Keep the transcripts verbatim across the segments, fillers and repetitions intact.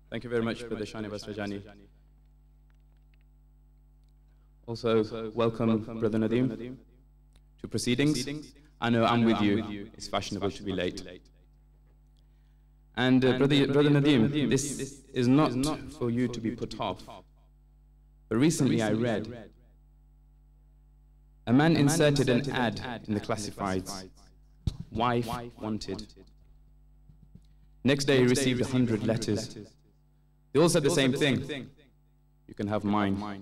Thank you very much for the Shani Basrajani. Also, welcome, Brother Nadeem, to proceedings. I know I'm with you. It's fashionable to be late. And uh, Brother, Brother Nadeem, this is not for you to be put off. But recently I read, a man inserted an ad in the classifieds, wife wanted. Next day he received a hundred letters. They all said the same thing. You can have mine.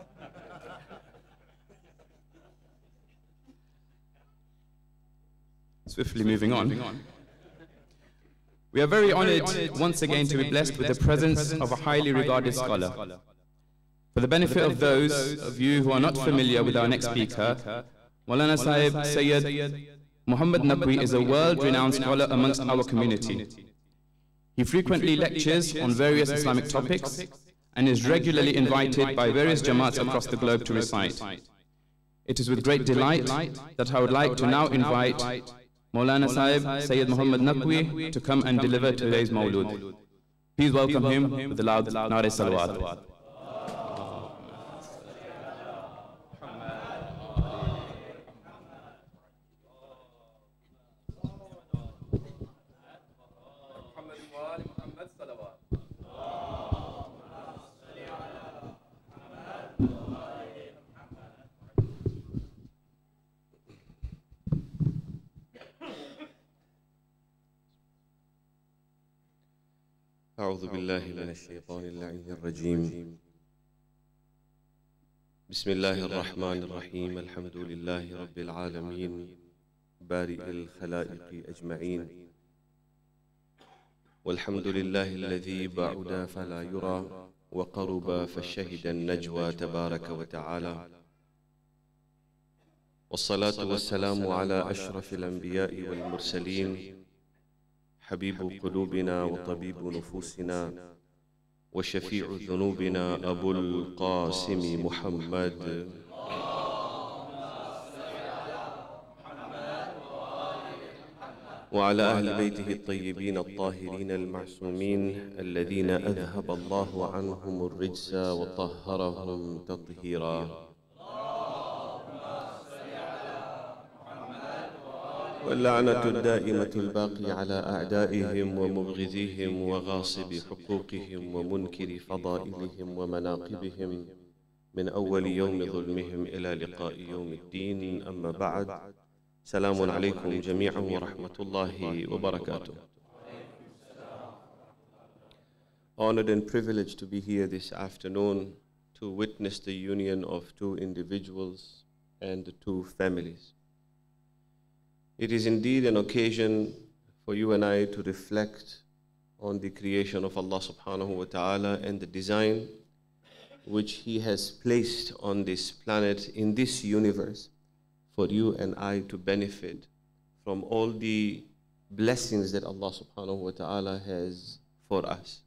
Swiftly moving on. We are very honored once again to be blessed with the presence of a highly regarded scholar. For the benefit of those of you who are not familiar with our next speaker, Maulana Sahib Sayyid Muhammad Naqvi is a world-renowned scholar amongst our community. He frequently lectures on various Islamic topics and is regularly invited by various Jamaats across the globe to recite. It is with great delight that I would like to now invite Maulana Sahib Sayyid Muhammad Naqvi to come and deliver today's Mawlud. Please welcome him with the loud Nare Salawat. أعوذ بالله من الشيطان اللعين الرجيم بسم الله الرحمن الرحيم الحمد لله رب العالمين بارئ الخلائق أجمعين والحمد لله الذي بعد فلا يرى وقرب فشهد النجوى تبارك وتعالى والصلاة والسلام على أشرف الأنبياء والمرسلين حبيب قلوبنا وطبيب نفوسنا وشفيع ذنوبنا أبو القاسم محمد وعلى أهل بيته الطيبين الطاهرين المعصومين الذين أذهب الله عنهم الرجس وطهرهم تطهيرا واللعنة الدائمة الباقية على أعدائهم ومبغضيهم وغاصب حقوقهم ومنكر فضائلهم ومناقبهم من أول يوم ظلمهم إلى لقاء يوم الدين. أما بعد، سلام عليكم جميعا ورحمة الله وبركاته. Honored and privileged to be here this afternoon to witness the union of two individuals and two families. It is indeed an occasion for you and I to reflect on the creation of Allah subhanahu wa ta'ala and the design which He has placed on this planet, in this universe, for you and I to benefit from all the blessings that Allah subhanahu wa ta'ala has for us.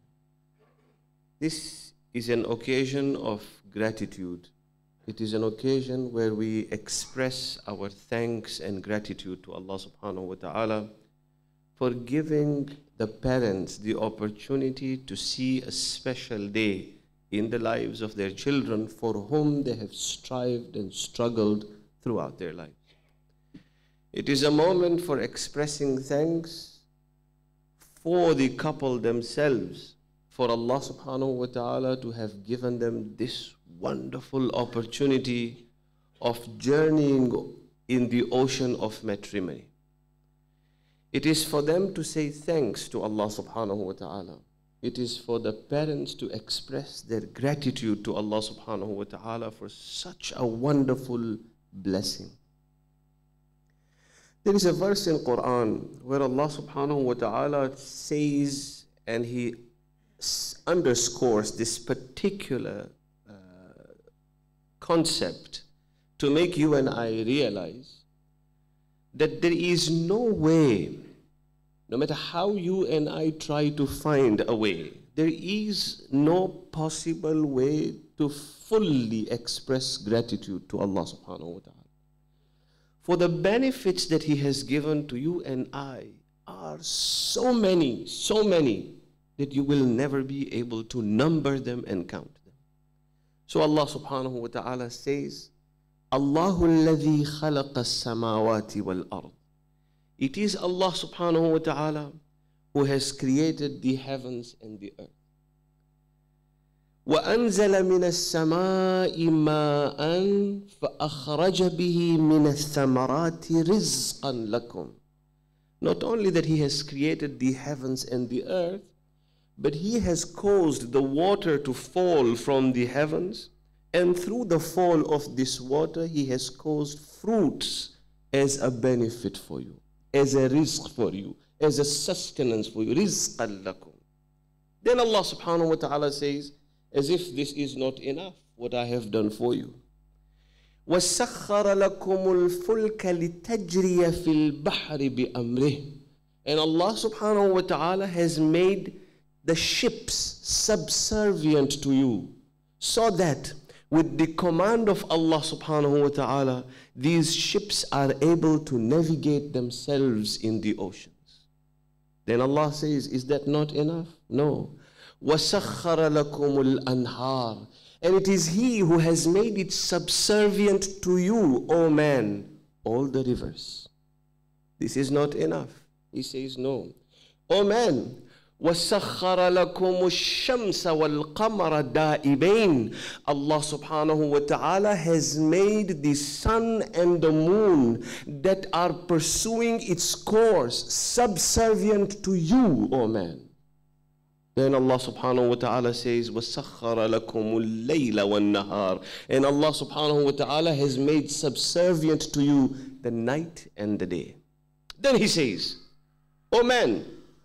This is an occasion of gratitude. It is an occasion where we express our thanks and gratitude to Allah subhanahu wa ta'ala for giving the parents the opportunity to see a special day in the lives of their children for whom they have strived and struggled throughout their lives. It is a moment for expressing thanks for the couple themselves, for Allah subhanahu wa ta'ala to have given them this wonderful opportunity of journeying in the ocean of matrimony. It is for them to say thanks to Allah subhanahu wa ta'ala. It is for the parents to express their gratitude to Allah subhanahu wa ta'ala for such a wonderful blessing. There is a verse in Quran where Allah subhanahu wa ta'ala says, and He underscores this particular concept to make you and I realize that there is no way, no matter how you and I try to find a way, there is no possible way to fully express gratitude to Allah subhanahu wa ta'ala. For the benefits that He has given to you and I are so many, so many. that you will never be able to number them and count them. So Allah subhanahu wa ta'ala says, Allahu alladhi khalaqa as-samawati wal-ard. It is Allah subhanahu wa ta'ala who has created the heavens and the earth. وَأَنزَلَ مِنَ السَّمَاءِ مَاءً فَأَخْرَجَ بِهِ مِنَ الثَّمَرَاتِ رِزْقًا لَكُمْ. Not only that He has created the heavens and the earth, but He has caused the water to fall from the heavens, and through the fall of this water, He has caused fruits as a benefit for you, as a rizq for you, as a sustenance for you. رِزْقًا لَكُمْ. Then Allah subhanahu wa ta'ala says, as if this is not enough, what I have done for you. وَسَخَّرَ لَكُمُ الْفُلْكَ لِتَجْرِيَ فِي الْبَحْرِ بِأَمْرِهِ. And Allah subhanahu wa ta'ala has made the ships subservient to you, so that with the command of Allah subhanahu wa ta'ala, these ships are able to navigate themselves in the oceans. Then Allah says, is that not enough? No. وَسَخَّرَ لَكُمُ الْأَنْهَارِ. And it is He who has made it subservient to you, O man, all the rivers. This is not enough. He says, no. O man, وَسَخَّرَ لَكُمُ الشَّمْسَ وَالْقَمَرَ دَائِبَيْنِ. Allah subhanahu wa ta'ala has made the sun and the moon that are pursuing its course subservient to you, O man. Then Allah subhanahu wa ta'ala says, وَسَخَّرَ لَكُمُ اللَّيْلَ وَالنَّهَارِ. And Allah subhanahu wa ta'ala has made subservient to you the night and the day. Then He says, O man.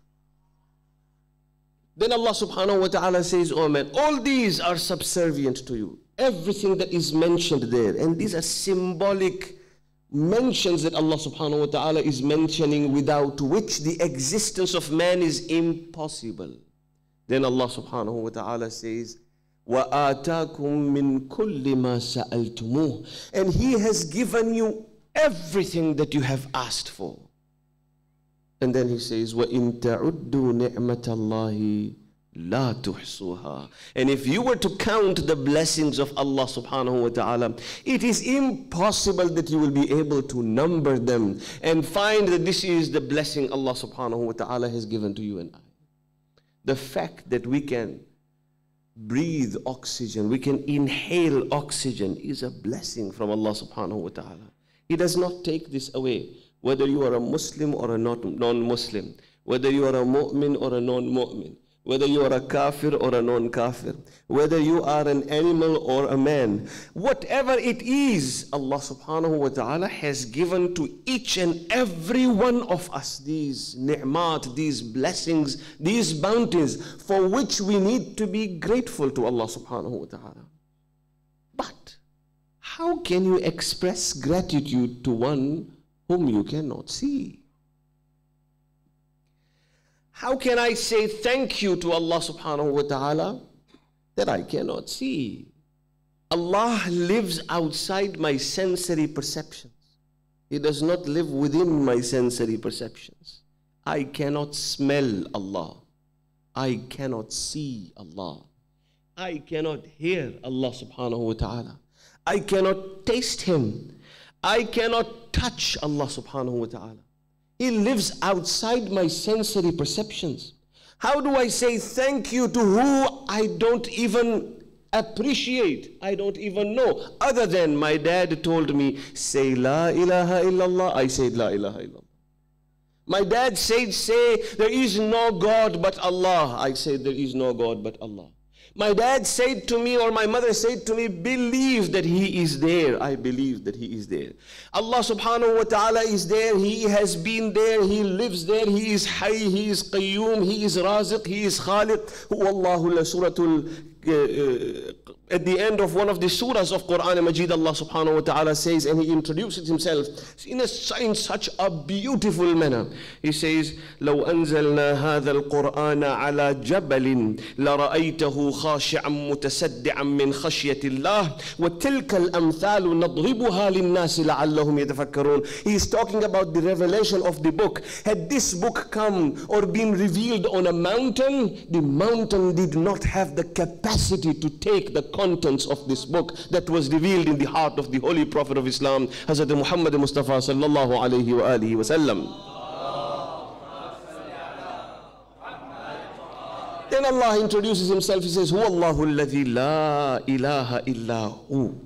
Then Allah subhanahu wa ta'ala says, O man, all these are subservient to you. Everything that is mentioned there. And these are symbolic mentions that Allah subhanahu wa ta'ala is mentioning, without which the existence of man is impossible. Then Allah subhanahu wa ta'ala says, وَآتَاكُم مِّن كُلِّ مَا سَأَلْتُمُوهُ. And He has given you everything that you have asked for. And then He says, وَإِن تَعُدُّوا نِعْمَةَ اللَّهِ لَا تُحْصُوهَا. And if you were to count the blessings of Allah subhanahu wa ta'ala, it is impossible that you will be able to number them and find that this is the blessing Allah subhanahu wa ta'ala has given to you and I. The fact that we can breathe oxygen, we can inhale oxygen, is a blessing from Allah subhanahu wa ta'ala. He does not take this away. Whether you are a Muslim or a non-Muslim, whether you are a mu'min or a non-mu'min, whether you are a kafir or a non-kafir, whether you are an animal or a man, whatever it is, Allah subhanahu wa ta'ala has given to each and every one of us these ni'mat, these blessings, these bounties, for which we need to be grateful to Allah subhanahu wa ta'ala. But how can you express gratitude to one whom you cannot see? How can I say thank you to Allah subhanahu wa ta'ala that I cannot see? Allah lives outside my sensory perceptions. He does not live within my sensory perceptions. I cannot smell Allah. I cannot see Allah. I cannot hear Allah subhanahu wa ta'ala. I cannot taste Him. I cannot touch Allah subhanahu wa ta'ala. He lives outside my sensory perceptions. How do I say thank you to who I don't even appreciate, I don't even know? Other than my dad told me, say La ilaha illallah, I said La ilaha illallah. My dad said, say there is no God but Allah, I said there is no God but Allah. My dad said to me, or my mother said to me, believe that He is there. I believe that He is there. Allah subhanahu wa ta'ala is there. He has been there. He lives there. He is Hayy. He is Qayyum. He is Raziq. He is Khaliq. Huwa Allahu la suratul At the end of one of the surahs of Quran Majid, Allah subhanahu wa ta'ala says, and he introduces himself in, a, in such a beautiful manner. He says, لو أنزلنا هذا القرآن على جبل لرأيته خاشعا متصدعا من خشية الله وتلك الأمثال نضربها للناس لعلهم يتفكرون. He is talking about the revelation of the book. Had this book come or been revealed on a mountain, the mountain did not have the capacity to take the contents of this book that was revealed in the heart of the Holy Prophet of Islam, Hazrat Muhammad Mustafa sallallahu alayhi wa alihi wa sallam. Then Allah introduces himself. He says, Huwa Allahu alladhi la ilaha illa hu.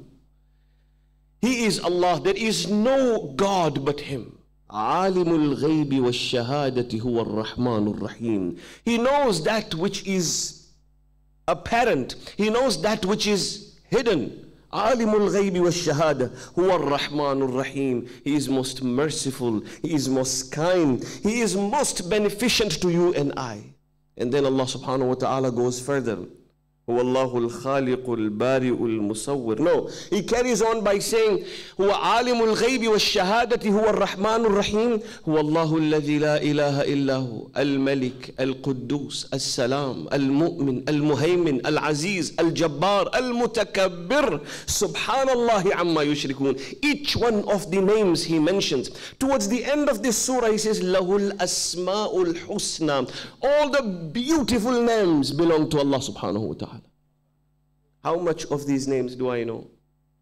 He is Allah. There is no God but Him. Alimul ghaybi wa shahadati huwa ar-Rahmanur Rahim. He knows that which is apparent. He knows that which is hidden. Alimul ghaybi wa shahada huwa ar-Rahmanur Rahim. He is most merciful. He is most kind. He is most beneficent to you and I. And then Allah subhanahu wa ta'ala goes further. Huwa Allahul Khaliqul Bari'ul Musawwir. No, he carries on by saying, Huwa Alimul Ghaybi wa Shahadati Huwa Ar-Rahmanur Rahim. Huwa Allahu alladhi la ilaha illahu Al-Malik, Al-Quddus, Al-Salam, Al-Mu'min, Al-Muhaymin, Al-Aziz, Al-Jabbar, Al-Mutakabbir. Subhanallah amma yushrikun. Each one of the names he mentions. Towards the end of this surah, he says, Lahul Asma'ul Husna. All the beautiful names belong to Allah subhanahu wa ta'ala. How much of these names do I know?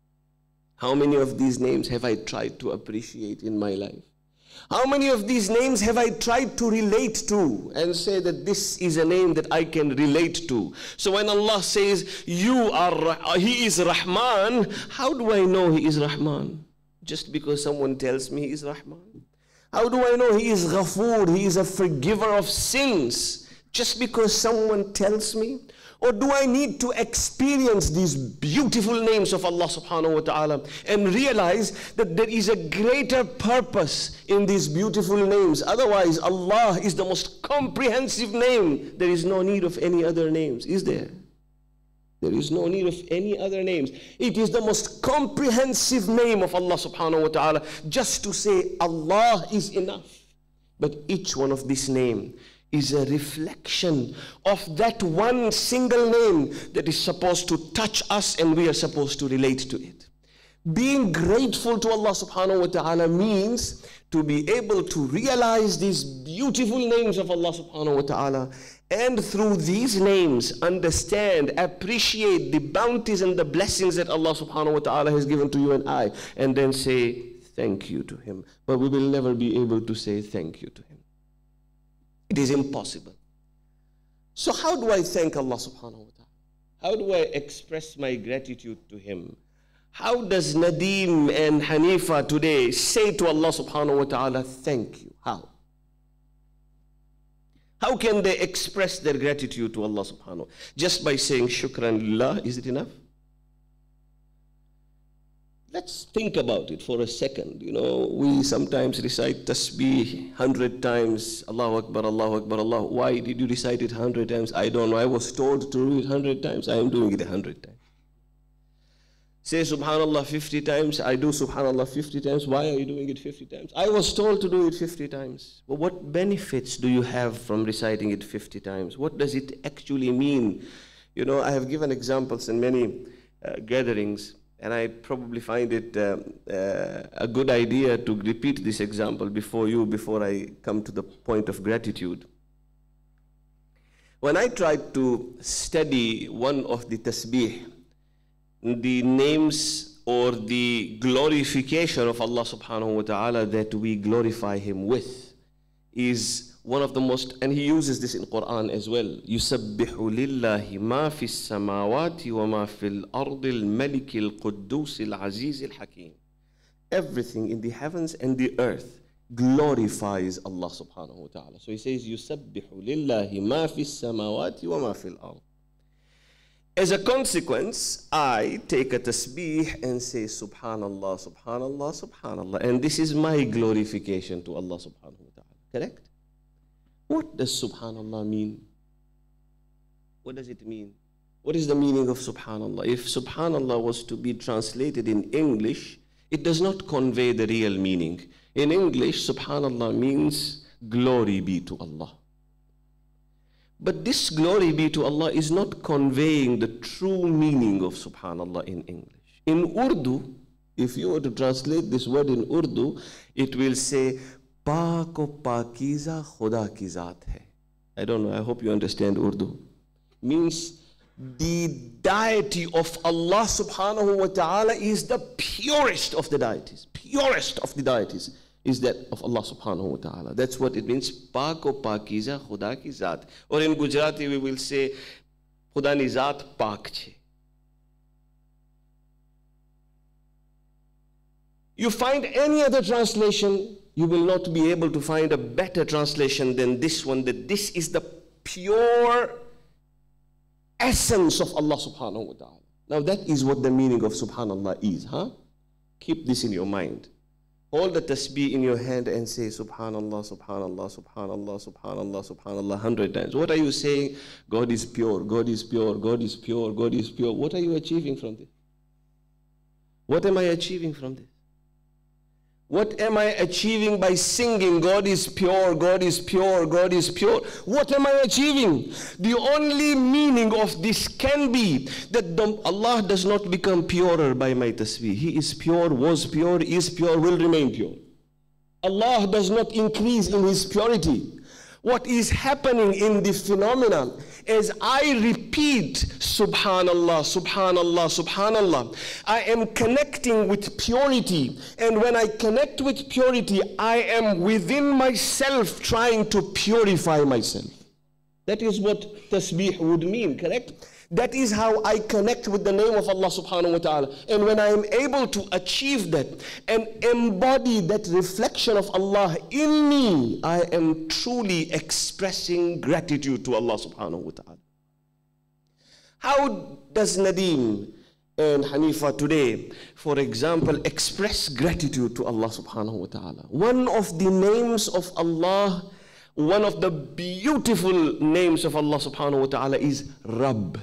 How many of these names have I tried to appreciate in my life? How many of these names have I tried to relate to and say that this is a name that I can relate to? So when Allah says, you are, He is Rahman, how do I know He is Rahman? Just because someone tells me He is Rahman? How do I know He is Ghafoor, He is a forgiver of sins? Just because someone tells me? Or do I need to experience these beautiful names of Allah subhanahu wa ta'ala and realize that there is a greater purpose in these beautiful names? Otherwise, Allah is the most comprehensive name. There is no need of any other names, is there? There is no need of any other names. It is the most comprehensive name of Allah subhanahu wa ta'ala. Just to say Allah is enough. But each one of these names is a reflection of that one single name that is supposed to touch us and we are supposed to relate to it. Being grateful to Allah subhanahu wa ta'ala means to be able to realize these beautiful names of Allah subhanahu wa ta'ala, and through these names understand, appreciate the bounties and the blessings that Allah subhanahu wa ta'ala has given to you and I, and then say thank you to Him. But we will never be able to say thank you to Him. It is impossible. So how do I thank Allah subhanahu wa ta'ala? How do I express my gratitude to Him? How does Nadeem and Hanifa today say to Allah subhanahu wa ta'ala, thank you? How? How can they express their gratitude to Allah subhanahu wa ta'ala? Just by saying shukran lillah, is it enough? Let's think about it for a second. You know, we sometimes recite tasbih hundred times. Allahu Akbar, Allahu Akbar, Allah. Why did you recite it hundred times? I don't know. I was told to do it hundred times. I am doing it a hundred times. Say subhanallah fifty times. I do subhanallah fifty times. Why are you doing it fifty times? I was told to do it fifty times. But what benefits do you have from reciting it fifty times? What does it actually mean? You know, I have given examples in many uh, gatherings. And I probably find it uh, uh, a good idea to repeat this example before you, before I come to the point of gratitude. When I tried to study one of the tasbih, the names or the glorification of Allah subhanahu wa ta'ala that we glorify Him with is one of the most, and he uses this in Quran as well. يُسَبِّحُ لِلَّهِ مَا فِي السَّمَاوَاتِ وَمَا فِي الْأَرْضِ الْمَلِكِ الْقُدُّوسِ الْعَزِيزِ الْحَكِيمِ. Everything in the heavens and the earth glorifies Allah subhanahu wa ta'ala. So he says, يُسَبِّحُ لِلَّهِ مَا فِي السَّمَاوَاتِ وَمَا فِي الْأَرْضِ. As a consequence, I take a tasbih and say subhanallah, subhanallah, subhanallah. And this is my glorification to Allah subhanahu wa ta'ala. Correct? What does subhanallah mean? What does it mean? What is the meaning of subhanallah? If subhanallah was to be translated in English, it does not convey the real meaning. In English, subhanallah means glory be to Allah. But this glory be to Allah is not conveying the true meaning of subhanallah in English. In Urdu, if you were to translate this word in Urdu, it will say, Paak o Pakiza Khuda ki Zaat hai. I don't know, I hope you understand Urdu. Means the deity of Allah subhanahu wa ta'ala is the purest of the deities. Purest of the deities is that of Allah subhanahu wa ta'ala. That's what it means. Paak o Pakiza Khuda ki Zaat. Or in Gujarati we will say, Khuda ni Zaat Paak che. You find any other translation, you will not be able to find a better translation than this one, that this is the pure essence of Allah subhanahu wa ta'ala. Now that is what the meaning of subhanallah is, huh? Keep this in your mind. Hold the tasbih in your hand and say subhanallah, subhanallah, subhanallah, subhanallah, subhanallah, a hundred times. What are you saying? God is pure, God is pure, God is pure, God is pure. What are you achieving from this? What am I achieving from this? What am I achieving by singing, God is pure, God is pure, God is pure? What am I achieving? The only meaning of this can be that the, Allah does not become purer by my tasbih. He is pure, was pure, is pure, will remain pure. Allah does not increase in His purity. What is happening in the phenomenon as I repeat subhanallah, subhanallah, subhanallah, I am connecting with purity. And when I connect with purity, I am within myself trying to purify myself. That is what tasbih would mean, correct? That is how I connect with the name of Allah subhanahu wa ta'ala. And when I am able to achieve that and embody that reflection of Allah in me, I am truly expressing gratitude to Allah subhanahu wa ta'ala. How does Nadeem and Hanifa today, for example, express gratitude to Allah subhanahu wa ta'ala? One of the names of Allah, one of the beautiful names of Allah subhanahu wa ta'ala is Rabb.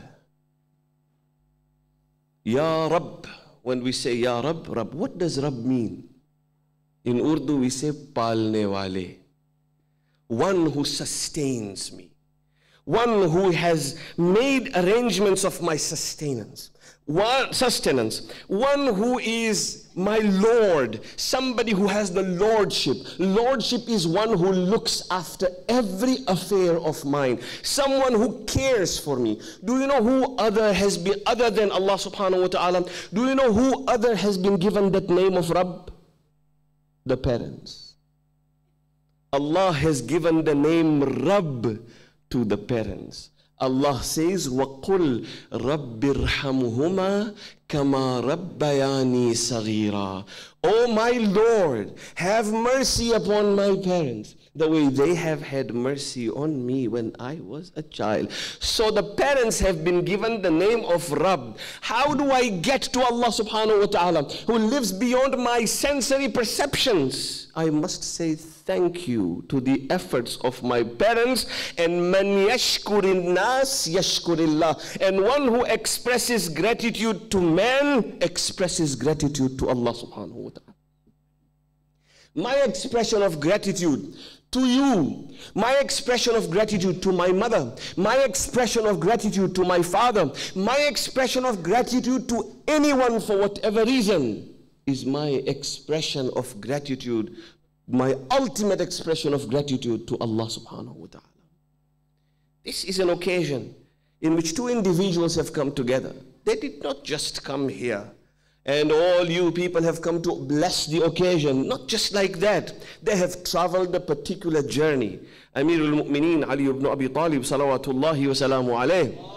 Ya Rabb. When we say Ya Rabb, Rabb, what does Rabb mean? In Urdu we say Palne wale. One who sustains me. One who has made arrangements of my sustenance. One sustenance. One who is my Lord. Somebody who has the lordship. Lordship is one who looks after every affair of mine. Someone who cares for me. Do you know who other has been, other than Allah subhanahu wa ta'ala, do you know who other has been given that name of Rabb? The parents. Allah has given the name Rabb to the parents. Allah says, وَقُلْ رَبِّ ارْحَمْهُمَا كَمَا رَبَّيَانِي صَغِيرًا. Oh my Lord, have mercy upon my parents, the way they have had mercy on me when I was a child. So the parents have been given the name of Rabb. How do I get to Allah subhanahu wa ta'ala, who lives beyond my sensory perceptions? I must say thank you to the efforts of my parents, and man yashkurin nas yashkurillah. And one who expresses gratitude to man expresses gratitude to Allah subhanahu wa ta'ala. My expression of gratitude to you, my expression of gratitude to my mother, my expression of gratitude to my father, my expression of gratitude to anyone for whatever reason is my expression of gratitude, my ultimate expression of gratitude to Allah subhanahu wa ta'ala. This is an occasion in which two individuals have come together. They did not just come here and all you people have come to bless the occasion. Not just like that. They have traveled a particular journey. Amir al-Mu'mineen Ali ibn Abi Talib salawatullahi wa salamu alayh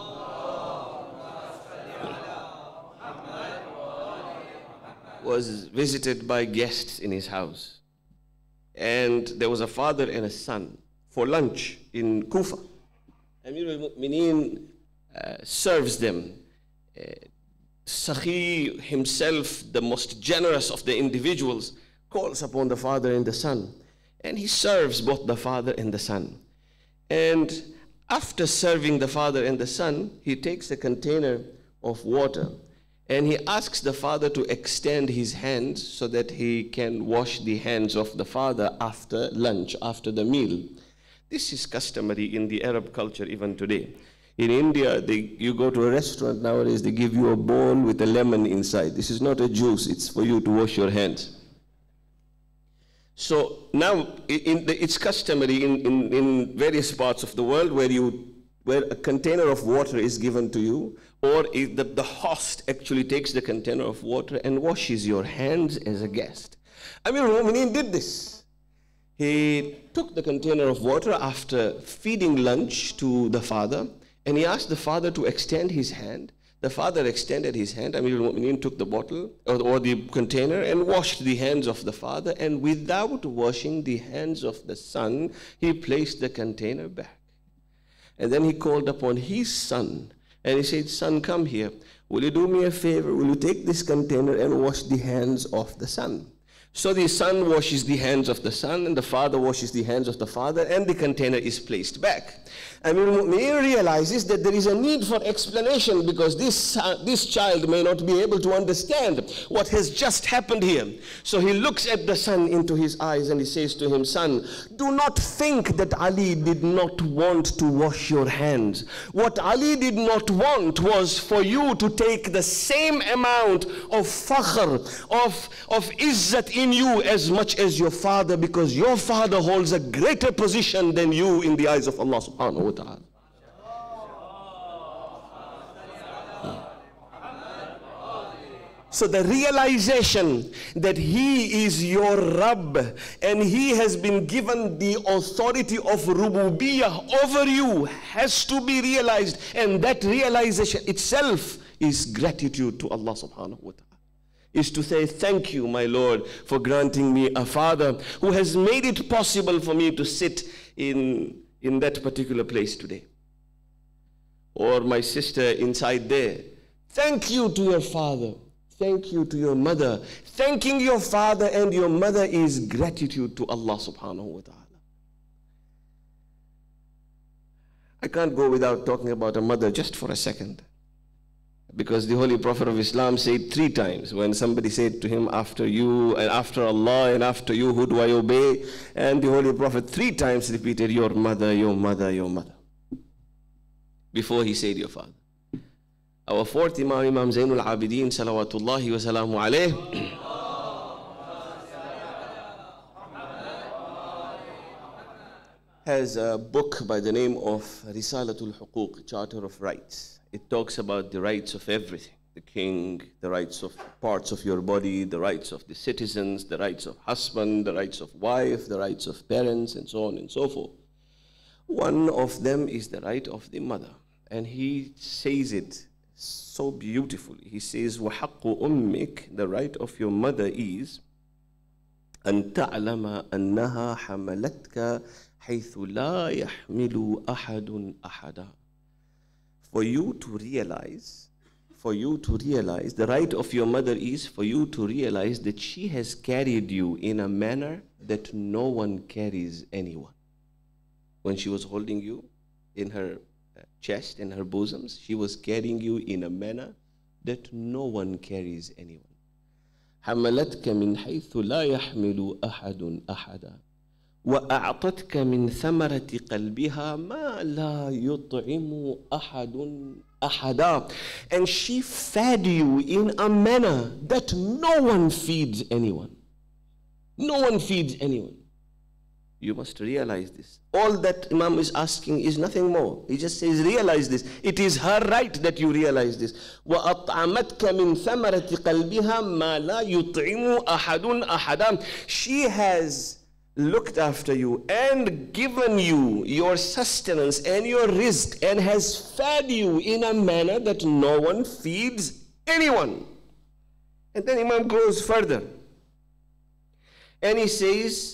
was visited by guests in his house. And there was a father and a son for lunch in Kufa. Amir al-Mu'mineen uh, serves them. Uh, Sakhi himself, the most generous of the individuals, calls upon the father and the son. And he serves both the father and the son. And After serving the father and the son, he takes a container of water and he asks the father to extend his hands so that he can wash the hands of the father after lunch, after the meal. This is customary in the Arab culture even today. In India, they, you go to a restaurant nowadays, they give you a bowl with a lemon inside. This is not a juice, it's for you to wash your hands. So now in the, it's customary in, in, in various parts of the world where, you, where a container of water is given to you, or if the, the host actually takes the container of water and washes your hands as a guest. Amir al-Mu'mineen did this. He took the container of water after feeding lunch to the father, and he asked the father to extend his hand. The father extended his hand. Amir al-Mu'mineen took the bottle or, or the container and washed the hands of the father, and without washing the hands of the son, he placed the container back. And then he called upon his son and he said, son, come here. Will you do me a favor? Will you take this container and wash the hands of the son? So the son washes the hands of the son, and the father washes the hands of the father, and the container is placed back. Amir al-Mu'mineen realizes that there is a need for explanation because this, uh, this child may not be able to understand what has just happened here. So he looks at the son into his eyes and he says to him, son, do not think that Ali did not want to wash your hands. What Ali did not want was for you to take the same amount of fakhr, of, of izzat in you as much as your father, because your father holds a greater position than you in the eyes of Allah subhanahu wa ta'ala. So the realization that he is your Rabb and he has been given the authority of rububiyyah over you has to be realized, and that realization itself is gratitude to Allah subhanahu wa ta'ala. Is to say, thank you, my Lord, for granting me a father who has made it possible for me to sit in, in that particular place today. Or my sister inside there. Thank you to your father. Thank you to your mother. Thanking your father and your mother is gratitude to Allah subhanahu wa ta'ala. I can't go without talking about a mother just for a second. Because the Holy Prophet of Islam said three times, when somebody said to him, after you and after Allah and after you, who do I obey? And the Holy Prophet three times repeated, your mother, your mother, your mother, before he said your father. Our fourth Imam, Imam Zainul Abidin, salawatullahi wa salamu alayh, has a book by the name of Risalatul Huquq, Charter of Rights. It talks about the rights of everything. The king, the rights of parts of your body, the rights of the citizens, the rights of husband, the rights of wife, the rights of parents, and so on and so forth. One of them is the right of the mother. And he says it so beautifully. He says, وَحَقُّ أُمِّكَ, the right of your mother is أَن تَعْلَمَ أَنَّهَا حَمَلَتْكَ حَيْثُ لَا يَحْمِلُ أَحَدٌ أَحَدًا. For you to realize, for you to realize, the right of your mother is for you to realize that she has carried you in a manner that no one carries anyone. When she was holding you in her chest, in her bosoms, she was carrying you in a manner that no one carries anyone. حملتك من حيث لا يحمل أحد أحدا وأعطتك من ثمرة قلبها ما لا يطعم أحد أحدا. And she fed you in a manner that no one feeds anyone. No one feeds anyone. You must realize this. All that Imam is asking is nothing more. He just says, realize this. It is her right that you realize this. وَأَطْعَمَتْكَ مِنْ ثَمَرَةِ قَلْبِهَا مَا لَا يُطْعِمُ أَحَدٌ أَحَدًا. She has looked after you and given you your sustenance and your rizq and has fed you in a manner that no one feeds anyone. And then Imam goes further. And he says,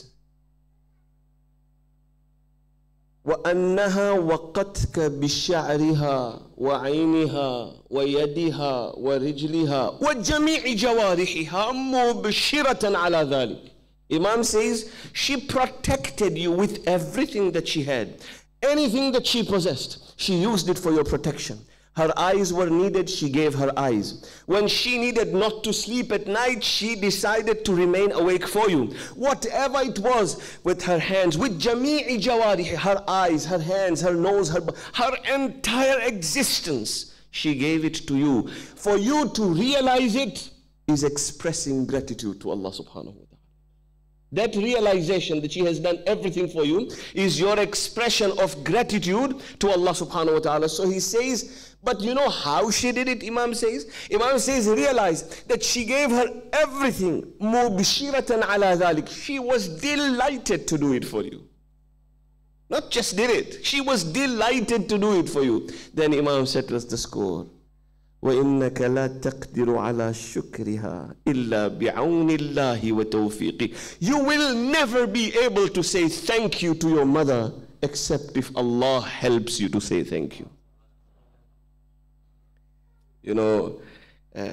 وأنها وقتك بشعرها وعينها ويدها ورجلها وجميع جوارحها مبشرة على ذلك. Imam says she protected you with everything that she had, Anything that she possessed, she used it for your protection. Her eyes were needed, she gave her eyes. When she needed not to sleep at night, she decided to remain awake for you. Whatever it was, with her hands, with jami'i jawarih, her eyes, her hands, her nose, her, her entire existence, she gave it to you. For you to realize it is expressing gratitude to Allah subhanahu wa ta'ala. That realization that she has done everything for you is your expression of gratitude to Allah subhanahu wa ta'ala. So he says, but you know how she did it, Imam says? Imam says, realize that she gave her everything. Mubshiratan ala dhalik. She was delighted to do it for you. Not just did it, she was delighted to do it for you. Then Imam said to us the score. وَإِنَّكَ لَا تَقْدِرُ عَلَى شُكْرِهَا إِلَّا بِعَوْنِ اللَّهِ وَتَوْفِيقِهِ. You will never be able to say thank you to your mother except if Allah helps you to say thank you. You know, uh,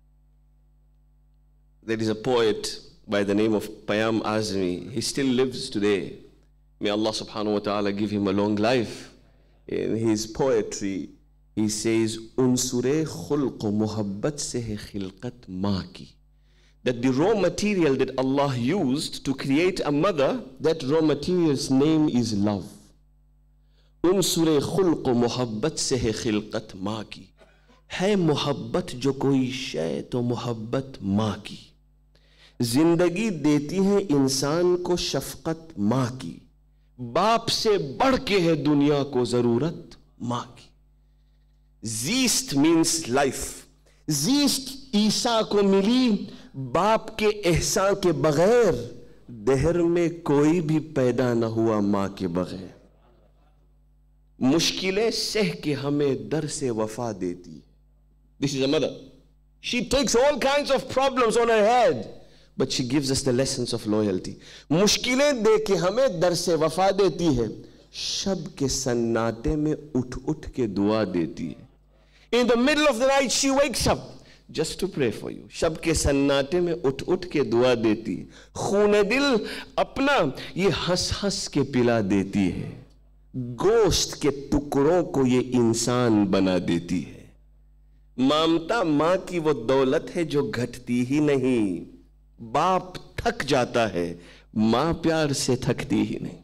there is a poet by the name of Payam Azmi. He still lives today. May Allah subhanahu wa ta'ala give him a long life. In his poetry, he says, Unsure khulq muhabbat se hai khilqat maa ki. That the raw material that Allah used to create a mother, that raw material's name is love. Unsure khulq muhabbat se hai khilqat maa ki. है मोहब्बत जो कोई शय तो मोहब्बत माँ की. जिंदगी देती है इंसान को शफकत माँ की. बाप से बढ़ के है दुनिया को जरूरत माँ की. जीस्ट मीन्स लाइफ. जीस्ट ईसा को मिली बाप के एहसान के बगैर. दहर में कोई भी पैदा न हुआ माँ के बगैर. मुश्किलें सह के हमें दर से वफा देती है. This is a mother. She takes all kinds of problems on her head, but she gives us the lessons of loyalty. मुश्किलें दे के हमें दर से वफा देती है. शब के सन्नाटे में उठ उठ के दुआ देती है. In the middle of the night she wakes up just to pray for you. शब के सन्नाटे में उठ उठ के दुआ देती है. खून दिल अपना ये हंस हंस के पिला देती है. गोश्त के टुकड़ों को ये इंसान बना देती है. ममता माँ की वो दौलत है जो घटती ही नहीं. बाप थक जाता है, माँ प्यार से थकती ही नहीं.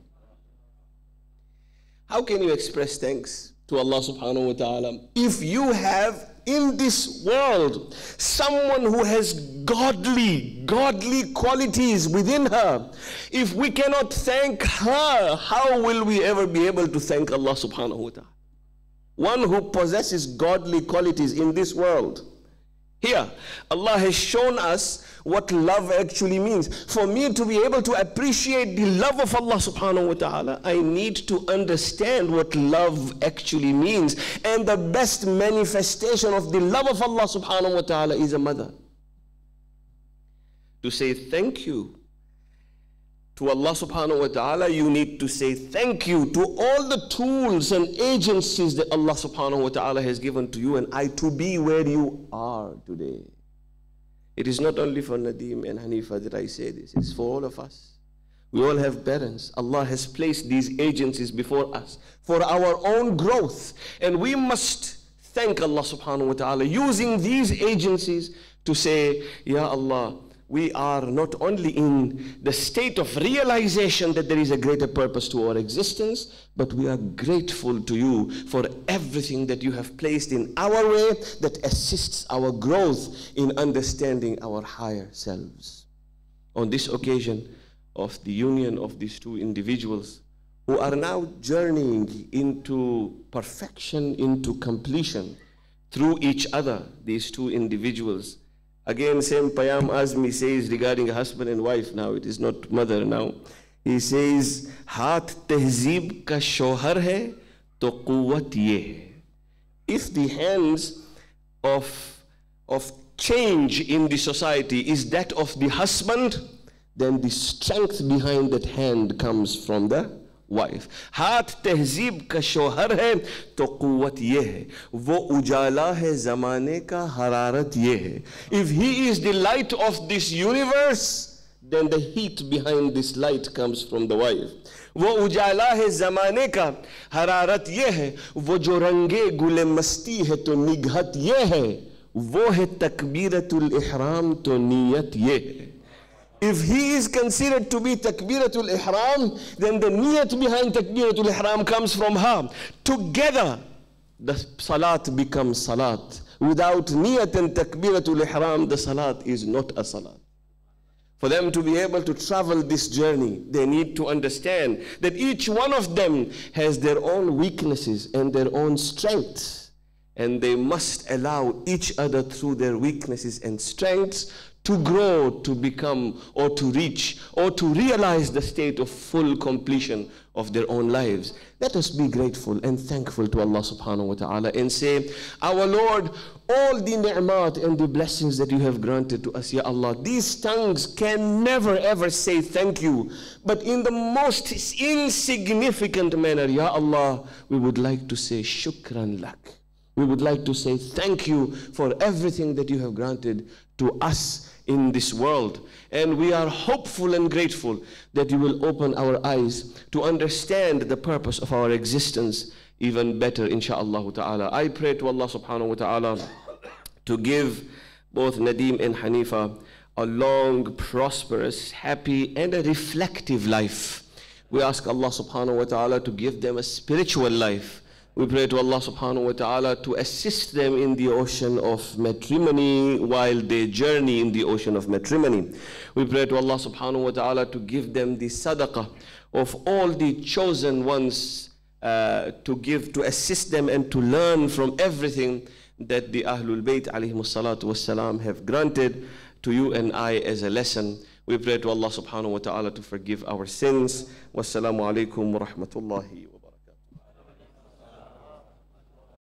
How can you express thanks to Allah subhanahu wa ta'ala if you have in this world someone who has godly, godly qualities within her? If we cannot thank her, how will we ever be able to thank Allah subhanahu wa ta'ala? One who possesses godly qualities in this world. Here, Allah has shown us what love actually means. For me to be able to appreciate the love of Allah subhanahu wa ta'ala, I need to understand what love actually means. And the best manifestation of the love of Allah subhanahu wa ta'ala is a mother. To say thank you to Allah subhanahu wa ta'ala, you need to say thank you to all the tools and agencies that Allah subhanahu wa ta'ala has given to you and I to be where you are today. It is not only for Nadeem and Hanifa that I say this, it's for all of us. We all have parents. Allah has placed these agencies before us for our own growth. And we must thank Allah subhanahu wa ta'ala using these agencies to say, Ya Allah, we are not only in the state of realization that there is a greater purpose to our existence, but we are grateful to you for everything that you have placed in our way that assists our growth in understanding our higher selves. On this occasion of the union of these two individuals who are now journeying into perfection, into completion through each other, these two individuals. Again, same Payam Azmi says regarding husband and wife now, it is not mother now. He says, Haat tehzeeb ka shohar hai, to quwwat ye hai. If the hands of, of change in the society is that of the husband, then the strength behind that hand comes from the wife. हाथ तहजीब का शोहर है तो कुव्वत ये है. वो उजाला है ज़माने का हरारत ये है. If he is the light of this universe, then the heat behind this light comes from the wife. वो उजाला है ज़माने का, हरारत ये है, वो जो रंगे गुले मस्ती है तो निगहत ये है, वो है तकबीरतुल इहराम तो नियत ये है. If he is considered to be takbiratul ihram, then the niyat behind takbiratul ihram comes from her. Together, the salat becomes salat. Without niyat and takbiratul ihram, the salat is not a salat. For them to be able to travel this journey, they need to understand that each one of them has their own weaknesses and their own strengths. And they must allow each other through their weaknesses and strengths to grow, to become, or to reach, or to realize the state of full completion of their own lives. Let us be grateful and thankful to Allah subhanahu wa ta'ala and say, our Lord, all the ni'mat and the blessings that you have granted to us, Ya Allah, these tongues can never ever say thank you, but in the most insignificant manner, Ya Allah, we would like to say shukran lak. We would like to say thank you for everything that you have granted to us in this world. And we are hopeful and grateful that you will open our eyes to understand the purpose of our existence even better, insha'Allah ta'ala. I pray to Allah subhanahu wa ta'ala to give both Nadeem and Hanifa a long, prosperous, happy, and a reflective life. We ask Allah subhanahu wa ta'ala to give them a spiritual life. We pray to Allah subhanahu wa ta'ala to assist them in the ocean of matrimony while they journey in the ocean of matrimony. We pray to Allah subhanahu wa ta'ala to give them the sadaqah of all the chosen ones, uh, to give, to assist them and to learn from everything that the Ahlul Bayt alayhimu salatu wassalam have granted to you and I as a lesson. We pray to Allah subhanahu wa ta'ala to forgive our sins. Wassalamu alaikum wa rahmatullahi wa